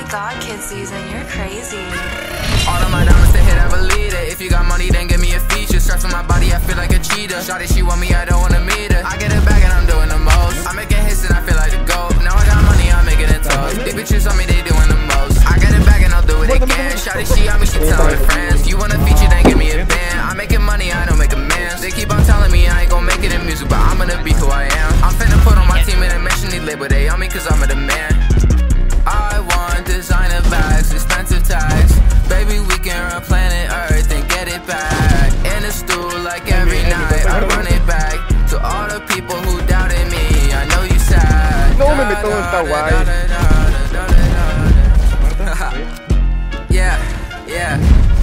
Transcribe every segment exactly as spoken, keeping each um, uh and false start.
God, kid season, you're crazy. All of my diamonds, they hit, I believe it. If you got money, then give me a feature. Stress on my body, I feel like a cheetah. Shawty, she want me, I don't wanna meet her. I get it back and I'm doing the most. I'm making hits and I feel like the GOAT. Now I got money, I'm making it toast. These bitches on me, they doing the most. I get it back and I'll do it again. Shawty, she on me, she tell her friends. You want a feature, then give me a band. I'm making money, I don't make amends. They keep on telling me I ain't gon' make it in music, but I'm gonna be who I am. I'm finna put on my team and mention they label, they on me cause I'm a demand. I want designer bags, expensive tags. Baby, we can run planet Earth and get it back. In the stool like every night, I run it back. To all the people who doubted me, I know you sad. No me meto en esta guay. Yeah, yeah.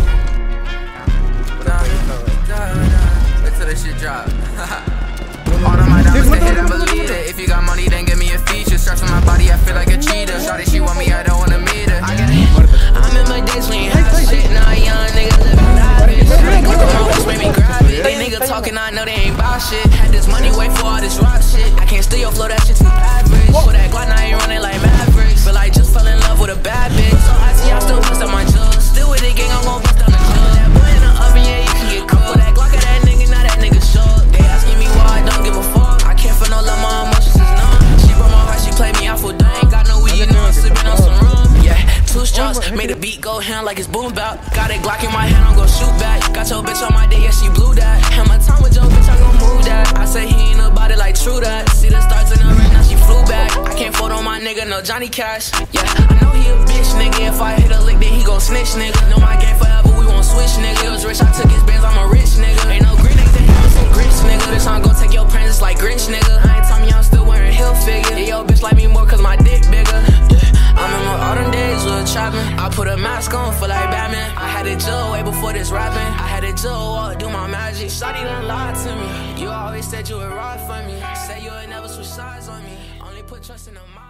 Wait till this shit drop. All of my diamonds, they hit, I believe it. If you got money, then give me a feature. Stress on my body, I feel like a cheetah. Shawty, she want me, I don't wanna meet her. I get it. I'm in my days when you have shit. Now a young nigga living lavish. Look at my waist, made me grab it. These niggas talking, I know they ain't bout shit. Had this money, wait for all this rock shit. I can't steal your flow, that shit too average. For that Glock, now I ain't running like Mavericks. But I just fell in love with a bad bitch. So I see I still bust up my jugs. Still with the gang, I'm gon' bust down the jug. That boy in the oven, yeah, you can get cooked. That Glock of that nigga, now that nigga shook. They asking me why I don't give a fuck. I can't feel no love, my emotions is numb. She broke my heart, she played me out for dumb. Ain't got no weed, you know I'm sipping on some rum. Yeah, two straws, made the beat go hand like it's boom bap. Got a Glock in my hand, I'm gon' shoot back. Got your bitch on my day, yeah, she blew that. And my time with your bitch, I gon' move that. I say he ain't about it like true that. See the stars in the rain, now she flew back. I can't fold on my nigga, no Johnny Cash. Yeah, I know he a bitch, nigga. If I hit a lick, then he gon' snitch, nigga. Know my game forever, we won't switch, nigga. He was rich, I took his bands, I'm a rich nigga. Ain't no green, ain't that he some grits, nigga. This song gon' take your presents like Grinch, nigga. I ain't telling me I'm still wearing heel figure. Yeah, yo, bitch like me more cause my dick bigger. Yeah, I'm in my autumn days with trapping. I put a mask on, feel like Batman. I had it Joe way before this rapping. I had it Joe walk, do my magic. Shawty done lied to me. You always said you would ride for me. Say you would never switch sides on me. Only put trust in the mind.